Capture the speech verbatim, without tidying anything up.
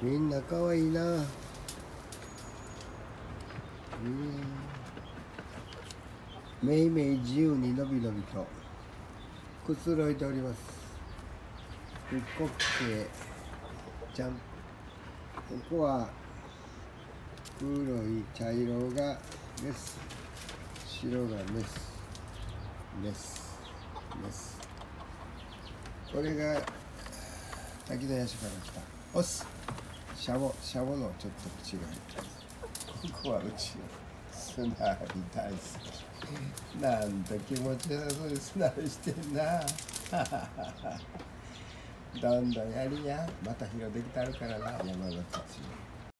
みんなかわいいな。うん、めいめい自由にのびのびとくつろいでおります。うっこっけちゃん、ここは黒い茶色がメス、白がメス、メス、メス。これが滝のヤシから来たオス。シャボ、シャボのちょっと口が入ってます。ここはうちの砂浴び大好き。なんと気持ちよさそうに砂浴びしてんな。どんどんやりや。また広できたるからな、山の土。